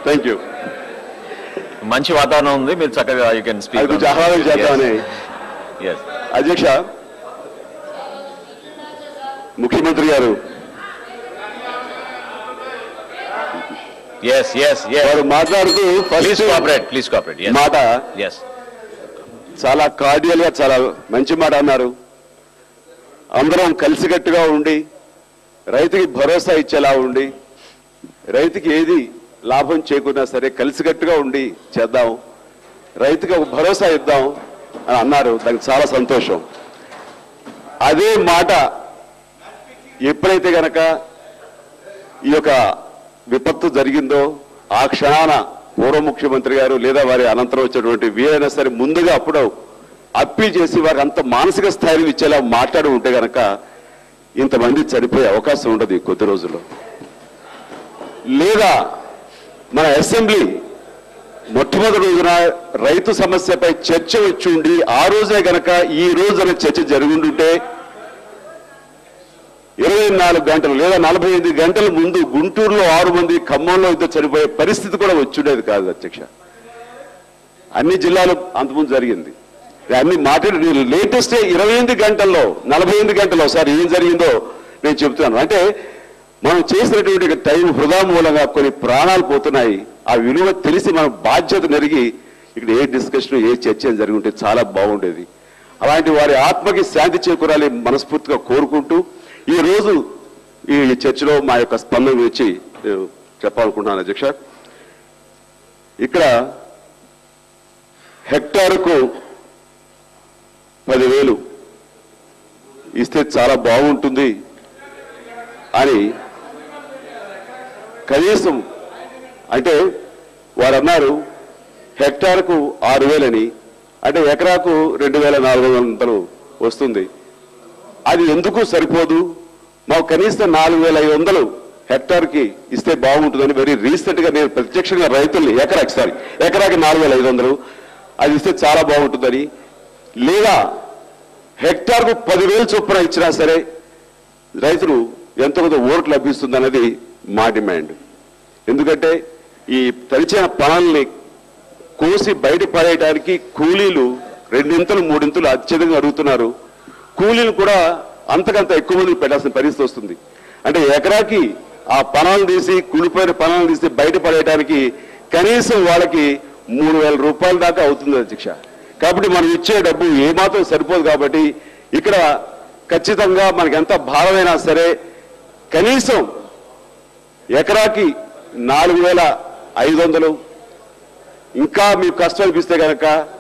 Thank you. మంచి వాతావరణం ఉంది, మీరు చక్కగా యూ కెన్ స్పీక్. ఆహ్వానం చేద్దామని. అధ్యక్ష, ముఖ్యమంత్రి గారు వారు మాట్లాడుతూ మాట చాలా కార్డియల్ గా చాలా మంచి మాట అన్నారు. అందరం కలిసికట్టుగా ఉండి రైతుకి భరోసా ఇచ్చేలా ఉండి రైతుకి ఏది లాభం చేకూరినా సరే కలిసికట్టుగా ఉండి చేద్దాం, రైతుకి ఒక భరోసా ఇద్దాం అని అన్నారు. దానికి చాలా సంతోషం. అదే మాట ఎప్పుడైతే గనక ఈ యొక్క విపత్తు జరిగిందో ఆ క్షణాన పూర్వ ముఖ్యమంత్రి గారు లేదా వారి అనంతరం వచ్చినటువంటి వీరైనా సరే ముందుగా అప్పుడు అప్పీల్ చేసి వారికి అంత మానసిక స్థాయిని ఇచ్చేలా మాట్లాడి ఉంటే గనక ఇంతమంది చనిపోయే అవకాశం ఉండదు ఈ కొద్ది రోజుల్లో. లేదా మన అసెంబ్లీ మొట్టమొదటి రోజున రైతు సమస్యపై చర్చ వచ్చి ఉండి ఆ రోజే గనక ఈ రోజున చర్చ జరుగుంటుంటే 24 గంటలు లేదా 45 గంటల ముందు గుంటూరులో 6 మంది, ఖమ్మంలో ఇద్దరు చనిపోయే పరిస్థితి కూడా వచ్చుండేది కాదు అధ్యక్ష. అన్ని జిల్లాలు అంతకుముందు జరిగింది. అన్ని మాట్లాడి లేటెస్ట్ 28 గంటల్లో 48 గంటల్లో ఒకసారి ఏం జరిగిందో నేను చెప్తున్నాను. అంటే మనం చేసినటువంటి టైం వృధా మూలంగా కొన్ని ప్రాణాలు పోతున్నాయి. ఆ విలువ తెలిసి మన బాధ్యత నెరిగి ఇక్కడ ఏ డిస్కషన్ ఏ చర్చ జరుగుంటే చాలా బాగుండేది. అలాంటి వారి ఆత్మకి శాంతి చేకూరాలి మనస్ఫూర్తిగా కోరుకుంటూ ఈ రోజు ఈ చర్చలో మా యొక్క స్పందన వచ్చి చెప్పాలనుకుంటున్నాను అధ్యక్ష. ఇక్కడ హెక్టార్కు 10,000 ఇస్తే చాలా బాగుంటుంది అని కనీసం అంటే వారు అన్నారు. హెక్టార్కు 6,000 అని అంటే ఎకరాకు 2,400 వస్తుంది. అది ఎందుకు సరిపోదు, మాకు కనీసం 4,500 హెక్టార్కి ఇస్తే బాగుంటుందని వెరీ రీసెంట్ గా నేను ప్రత్యక్షంగా రైతుల్ని ఎకరాకి 4,500 అది ఇస్తే చాలా బాగుంటుందని, లేదా హెక్టార్కు 10,000 చొప్పున ఇచ్చినా సరే రైతులు ఎంతో కొంత ఓట్లు లభిస్తుంది అనేది మా డిమాండ్. ఎందుకంటే ఈ తరిచిన పనుల్ని కోసి బయట పడేయడానికి కూలీలు 2 3 అత్యధికంగా అడుగుతున్నారు. కూలీలు కూడా అంతకంత ఎక్కువ మంది పెట్టాల్సిన పరిస్థితి వస్తుంది. అంటే ఎకరాకి ఆ పనాలను తీసి కూలిపోయిన పనాలను తీసి బయట పడేయడానికి కనీసం వాళ్ళకి 3,000 రూపాయల దాకా అవుతుంది అధ్యక్ష. కాబట్టి మనం ఇచ్చే డబ్బు ఏమాత్రం సరిపోదు. కాబట్టి ఇక్కడ ఖచ్చితంగా మనకి ఎంత భారమైనా సరే కనీసం ఎకరాకి 4,500 ఇంకా మీకు కష్టం అనిపిస్తే కనుక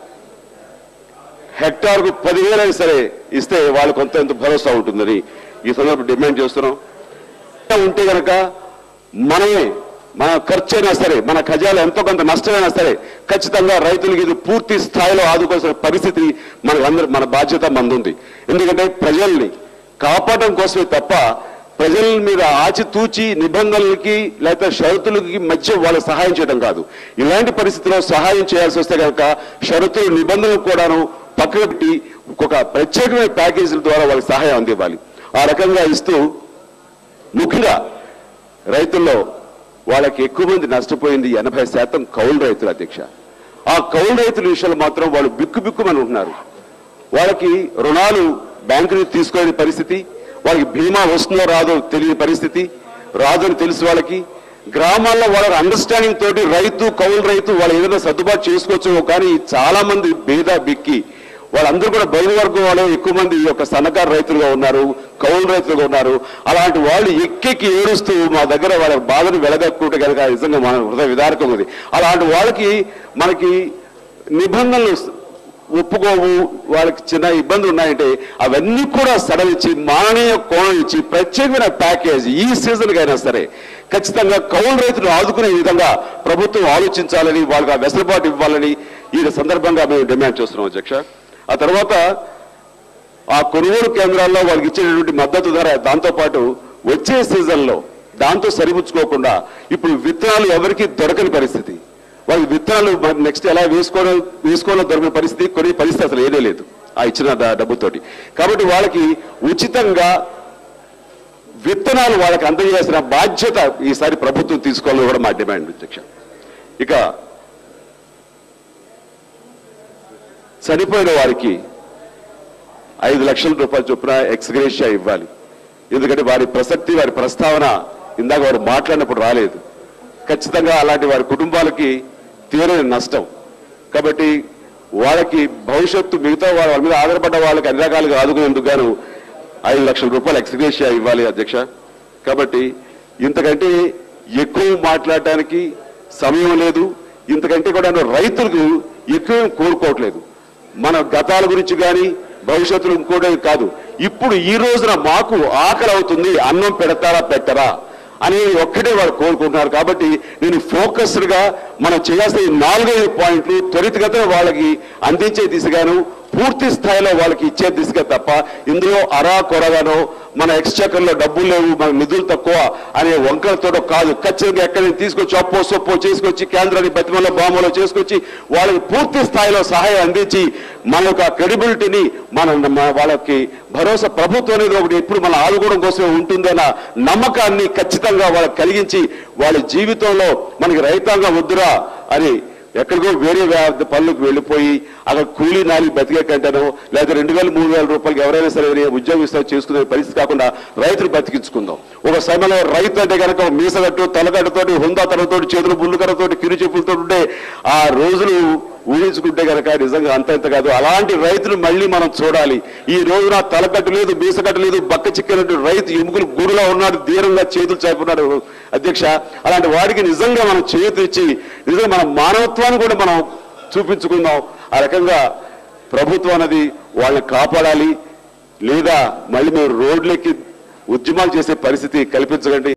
హెక్టార్కు 10,000 అయినా సరే ఇస్తే వాళ్ళు కొంత ఎంత భరోసా ఉంటుందని ఈ సందర్భంగా డిమాండ్ చేస్తున్నాం. ఉంటే కనుక మనమే మన ఖర్చు అయినా సరే మన ఖజాలో ఎంతో కొంత నష్టమైనా సరే ఖచ్చితంగా రైతులకి ఇది పూర్తి స్థాయిలో ఆదుకోవాల్సిన పరిస్థితి మన బాధ్యత మందుంది. ఎందుకంటే ప్రజల్ని కాపాడడం కోసమే తప్ప ప్రజల మీద ఆచితూచి నిబంధనలకి లేకపోతే షరతులకి మధ్య వాళ్ళకి సహాయం చేయడం కాదు. ఇలాంటి పరిస్థితిలో సహాయం చేయాల్సి వస్తే కనుక షరతులు నిబంధనలు కూడాను పక్కన పెట్టి ఒక ప్రత్యేకమైన ప్యాకేజీల ద్వారా వాళ్ళకి సహాయం అందివ్వాలి. ఆ రకంగా ఇస్తూ ముఖ్యంగా రైతుల్లో వాళ్ళకి ఎక్కువ మంది నష్టపోయింది 80% కౌలు రైతులు అధ్యక్ష. ఆ కౌలు రైతుల విషయంలో మాత్రం వాళ్ళు బిక్కుమని ఉంటున్నారు. వాళ్ళకి రుణాలు బ్యాంకు నుంచి తీసుకోలేని పరిస్థితి, వాళ్ళకి బీమా వస్తుందో రాదో తెలియని పరిస్థితి, రాదని తెలుసు వాళ్ళకి. గ్రామాల్లో వాళ్ళ అండర్స్టాండింగ్ తోటి కౌలు రైతు వాళ్ళు ఏదైనా సర్దుబాటు చేసుకోవచ్చు. కానీ చాలా మంది బిక్కి వాళ్ళందరూ కూడా బయలువర్గం వాళ్ళు ఎక్కువ మంది ఈ యొక్క సన్నకారు రైతులుగా ఉన్నారు, కౌలు రైతులుగా ఉన్నారు. అలాంటి వాళ్ళు ఎక్కి ఏడుస్తూ మా దగ్గర వాళ్ళ బాధను వెలగక్కుంటే కనుక నిజంగా మన హృదయ విదారకం ఉంది. అలాంటి వాళ్ళకి మనకి నిబంధనలు ఒప్పుకోవు, వాళ్ళకి చిన్న ఇబ్బందులు ఉన్నాయంటే అవన్నీ కూడా సడలిచ్చి మాననీయ కోణం ఇచ్చి ప్రత్యేకమైన ప్యాకేజ్ ఈ సీజన్కి అయినా సరే ఖచ్చితంగా కౌలు రైతులు ఆదుకునే విధంగా ప్రభుత్వం ఆలోచించాలని, వాళ్ళకి ఆ వెసులుబాటు ఇవ్వాలని ఈ సందర్భంగా మేము డిమాండ్ చేస్తున్నాం అధ్యక్ష. ఆ తర్వాత ఆ కొనుగోలు కేంద్రాల్లో వాళ్ళకి ఇచ్చేటటువంటి మద్దతు ధర దాంతోపాటు వచ్చే సీజన్లో దాంతో సరిపుచ్చుకోకుండా ఇప్పుడు విత్తనాలు ఎవరికి దొరకని పరిస్థితి, వాళ్ళకి విత్తనాలు నెక్స్ట్ ఎలా వేసుకోవాలో దొరికిన పరిస్థితి, కొన్ని పరిస్థితి అసలు ఏదే లేదు ఆ ఇచ్చిన డబ్బుతోటి. కాబట్టి వాళ్ళకి ఉచితంగా విత్తనాలు వాళ్ళకి అందజేయాల్సిన బాధ్యత ఈసారి ప్రభుత్వం తీసుకోవాలని కూడా మా డిమాండ్ అధ్యక్ష. ఇక చనిపోయిన వారికి 5 లక్షల రూపాయల చొప్పున ఎక్స్గ్రేషియా ఇవ్వాలి. ఎందుకంటే వారి ప్రసక్తి, వారి ప్రస్తావన ఇందాక వారు మాట్లాడినప్పుడు రాలేదు. ఖచ్చితంగా అలాంటి వారి కుటుంబాలకి తీరని నష్టం. కాబట్టి వాళ్ళకి భవిష్యత్తు మిగతా వాళ్ళ మీద ఆధారపడ్డ వాళ్ళకి అన్ని రకాలుగా ఆదుకునేందుకు గాను 5 లక్షల రూపాయలు ఎక్స్గ్రేషియా ఇవ్వాలి అధ్యక్ష. కాబట్టి ఇంతకంటే ఎక్కువ మాట్లాడటానికి సమయం లేదు. ఇంతకంటే కూడా రైతులకు ఎక్కువ కోరుకోవట్లేదు. మన గతాల గురించి కానీ భవిష్యత్తులో ఇంకోటే కాదు, ఇప్పుడు ఈ రోజున మాకు ఆకలి అవుతుంది, అన్నం పెడతారా పెట్టరా అనేది ఒక్కటే వాళ్ళు కోరుకుంటున్నారు. కాబట్టి నేను ఫోకస్డ్ గా మనం చేయాల్సిన 4-5 పాయింట్లు త్వరితగతిన వాళ్ళకి అందించే దిశగాను, పూర్తి స్థాయిలో వాళ్ళకి ఇచ్చే దిశగా తప్ప ఇందులో అరా కొరగానో మన ఎక్స్చెకర్లో డబ్బులు లేవు, మన నిధులు తక్కువ అనే వంకలతో కాదు. ఖచ్చితంగా ఎక్కడి తీసుకొచ్చి అప్పో సొప్పో చేసుకొచ్చి కేంద్రాన్ని బతిమలో బామలో చేసుకొచ్చి వాళ్ళకి పూర్తి స్థాయిలో సహాయం అందించి మన యొక్క క్రెడిబిలిటీని వాళ్ళకి భరోసా, ప్రభుత్వం అనేది ఒకటి ఎప్పుడు మన ఆదుకోవడం కోసమే ఉంటుందన్న నమ్మకాన్ని ఖచ్చితంగా వాళ్ళకి కలిగించి వాళ్ళ జీవితంలో మనకి రైతాంగం వద్దురా అని ఎక్కడికో వేరే పనులకు వెళ్ళిపోయి అక్కడ కూలీ నాలి బతికే కంటేనో లేదా 2,000-3,000 రూపాయలకి ఎవరైనా సరే ఉద్యోగం చేసుకునే పరిస్థితి కాకుండా రైతులు బతికించుకుందాం. ఒక సమయంలో రైతు అంటే కనుక మీసగట్టు, తలగడ్డతోటి, హుందాతనంతోటి, చేతులు బుల్లుకరతోటి, కిరు చెప్పులతో ఉంటే ఆ రోజులు ఊహించుకుంటే కనుక నిజంగా అంత కాదు. అలాంటి రైతులు మళ్ళీ మనం చూడాలి. ఈ రోజున తలకట్టు లేదు, బీసకట్టు లేదు, బక్క చిక్కినట్టు రైతు ఎముకలు గూడులో ఉన్నాడు, ధీరంగా చేతులు చాపున్నాడు అధ్యక్ష. అలాంటి వాడికి నిజంగా మనం చేతులిచ్చి నిజంగా మన మానవత్వాన్ని కూడా మనం చూపించుకుందాం. ఆ రకంగా ప్రభుత్వం అనేది వాళ్ళని కాపాడాలి. లేదా మళ్ళీ మేము రోడ్లెక్కి ఉద్యమాలు చేసే పరిస్థితి కల్పించకండి.